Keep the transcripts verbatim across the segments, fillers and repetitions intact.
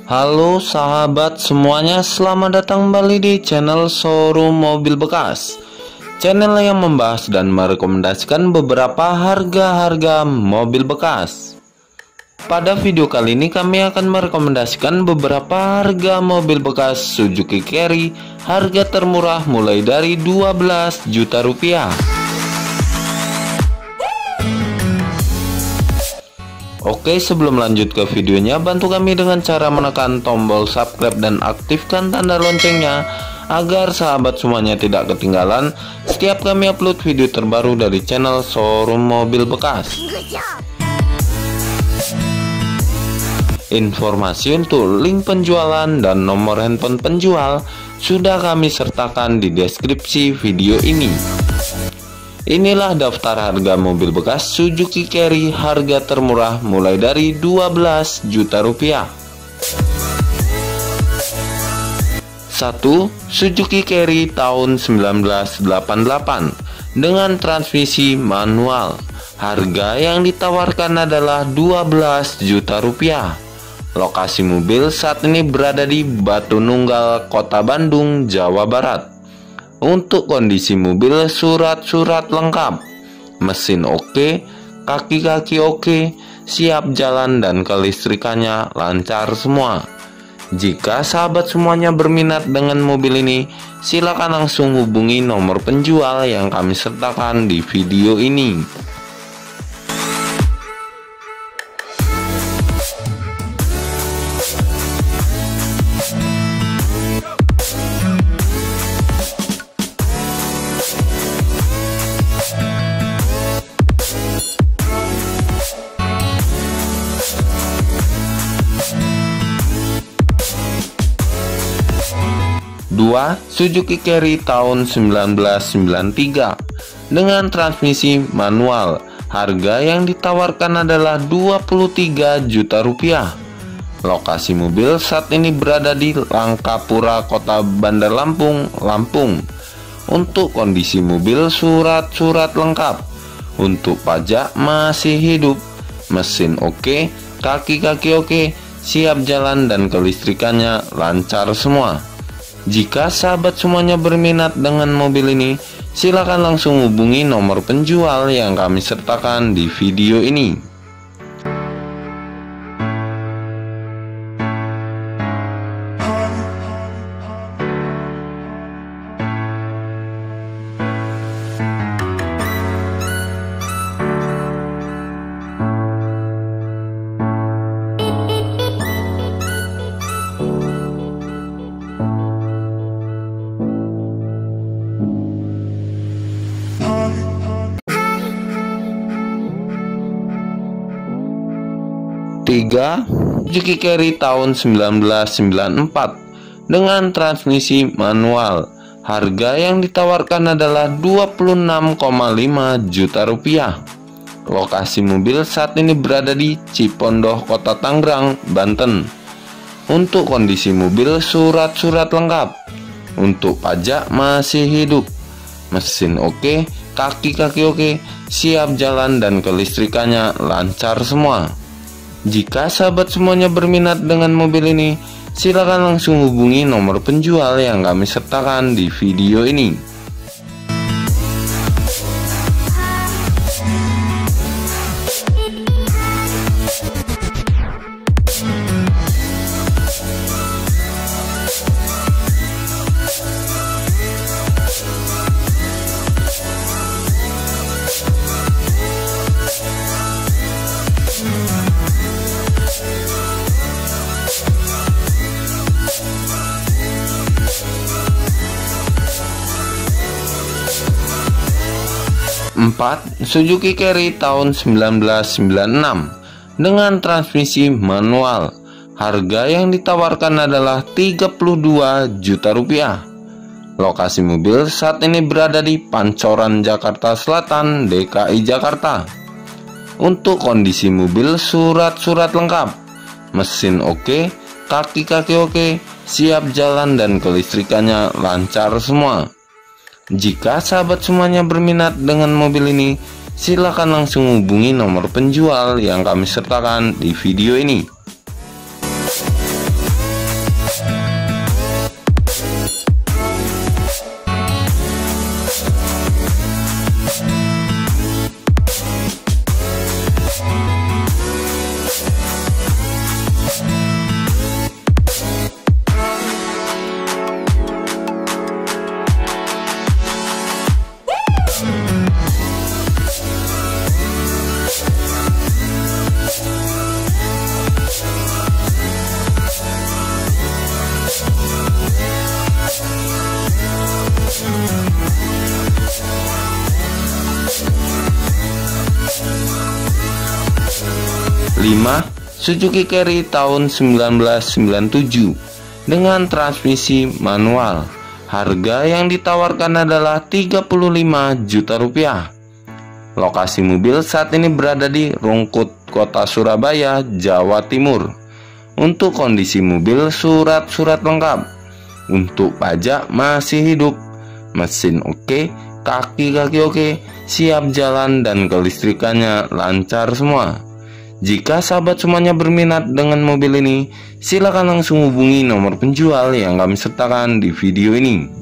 Halo sahabat semuanya, selamat datang kembali di channel Showroom Mobil Bekas, channel yang membahas dan merekomendasikan beberapa harga-harga mobil bekas. Pada video kali ini kami akan merekomendasikan beberapa harga mobil bekas Suzuki Carry, harga termurah mulai dari dua belas juta rupiah. Oke, sebelum lanjut ke videonya, bantu kami dengan cara menekan tombol subscribe dan aktifkan tanda loncengnya agar sahabat semuanya tidak ketinggalan setiap kami upload video terbaru dari channel Showroom Mobil Bekas. Informasi untuk link penjualan dan nomor handphone penjual sudah kami sertakan di deskripsi video ini. Inilah daftar harga mobil bekas Suzuki Carry, harga termurah mulai dari dua belas juta rupiah. satu. Suzuki Carry tahun seribu sembilan ratus delapan puluh delapan dengan transmisi manual. Harga yang ditawarkan adalah dua belas juta rupiah. Lokasi mobil saat ini berada di Batu Nunggal, Kota Bandung, Jawa Barat. Untuk kondisi mobil, surat-surat lengkap, mesin oke, kaki-kaki oke, siap jalan dan kelistrikannya lancar semua. Jika sahabat semuanya berminat dengan mobil ini, silakan langsung hubungi nomor penjual yang kami sertakan di video ini. dua. Suzuki Carry tahun seribu sembilan ratus sembilan puluh tiga dengan transmisi manual. Harga yang ditawarkan adalah dua puluh tiga juta rupiah. Lokasi mobil saat ini berada di Langkapura, Kota Bandar Lampung, Lampung. Untuk kondisi mobil, surat-surat lengkap. Untuk pajak masih hidup. Mesin oke, kaki-kaki oke, siap jalan dan kelistrikannya lancar semua. Jika sahabat semuanya berminat dengan mobil ini, silakan langsung hubungi nomor penjual yang kami sertakan di video ini. tiga. Suzuki Carry tahun seribu sembilan ratus sembilan puluh empat dengan transmisi manual. Harga yang ditawarkan adalah dua puluh enam koma lima juta rupiah. Lokasi mobil saat ini berada di Cipondoh, Kota Tangerang, Banten. Untuk kondisi mobil, surat-surat lengkap. Untuk pajak masih hidup. Mesin oke, kaki-kaki oke, siap jalan dan kelistrikannya lancar semua. Jika sahabat semuanya berminat dengan mobil ini, silakan langsung hubungi nomor penjual yang kami sertakan di video ini. empat. Suzuki Carry tahun seribu sembilan ratus sembilan puluh enam dengan transmisi manual. Harga yang ditawarkan adalah tiga puluh dua juta rupiah. Lokasi mobil saat ini berada di Pancoran, Jakarta Selatan, D K I Jakarta. Untuk kondisi mobil, surat-surat lengkap. Mesin oke, kaki-kaki oke, siap jalan dan kelistrikannya lancar semua. Jika sahabat semuanya berminat dengan mobil ini, silakan langsung hubungi nomor penjual yang kami sertakan di video ini. lima. Suzuki Carry tahun seribu sembilan ratus sembilan puluh tujuh dengan transmisi manual. Harga yang ditawarkan adalah tiga puluh lima juta rupiah. Lokasi mobil saat ini berada di Rungkut, Kota Surabaya, Jawa Timur. Untuk kondisi mobil, surat-surat lengkap. Untuk pajak masih hidup. Mesin oke, kaki-kaki oke, siap jalan dan kelistrikannya lancar semua. Jika sahabat semuanya berminat dengan mobil ini, silakan langsung hubungi nomor penjual yang kami sertakan di video ini.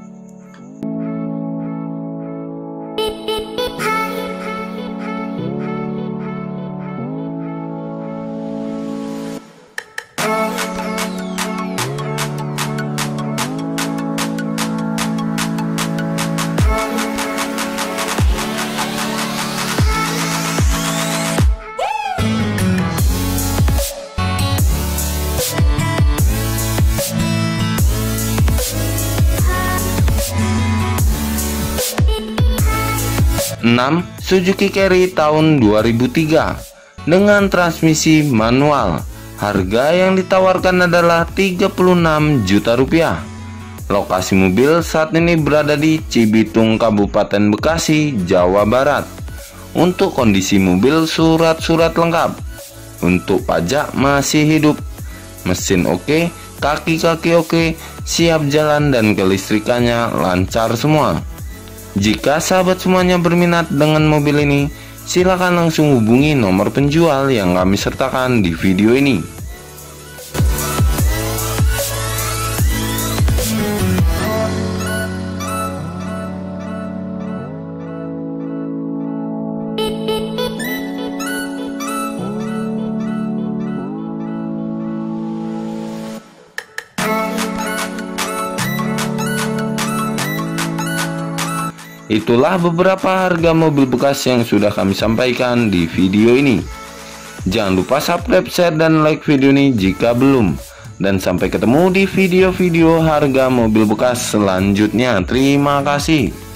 enam. Suzuki Carry tahun dua ribu tiga dengan transmisi manual. Harga yang ditawarkan adalah tiga puluh enam juta rupiah. Lokasi mobil saat ini berada di Cibitung, Kabupaten Bekasi, Jawa Barat. Untuk kondisi mobil, surat-surat lengkap. Untuk pajak masih hidup. Mesin oke, kaki-kaki oke, siap jalan dan kelistrikannya lancar semua. Jika sahabat semuanya berminat dengan mobil ini, silakan langsung hubungi nomor penjual yang kami sertakan di video ini. Itulah beberapa harga mobil bekas yang sudah kami sampaikan di video ini. Jangan lupa subscribe, share, dan like video ini jika belum. Dan sampai ketemu di video-video harga mobil bekas selanjutnya. Terima kasih.